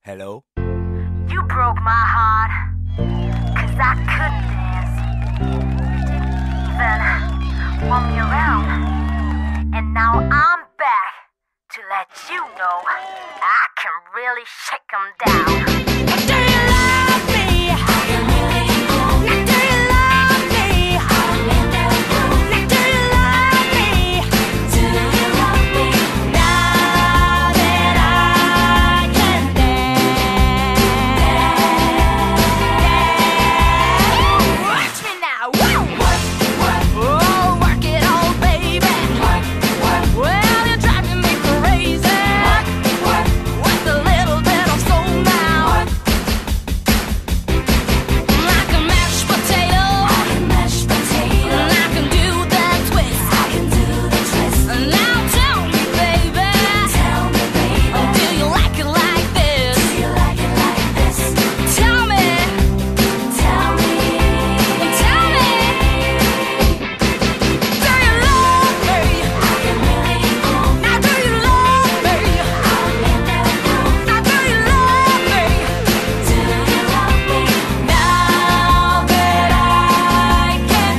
Hello? You broke my heart, 'cause I couldn't dance. Didn't even want me around. And now I'm back to let you know I can really shake 'em down. Do you love me? Do you love me? Do you love me? Do you love me? Now that I can dance. Watch me now. Woo! Oh, work it all, baby. Well, you're driving me crazy. With a little bit of soul now. Like a mashed potato. And I can do that twist. Now tell me, baby. Do you like it like this? Tell me. Tell me. Do you love me? Now do you love me? Now do you love me? Now that I can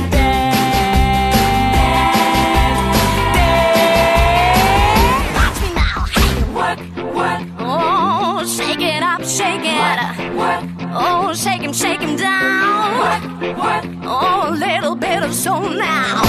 dance. Watch me now. Hey, work. Oh, shake it up, shake it. Oh, shake him down. Oh, a little bit of soul now.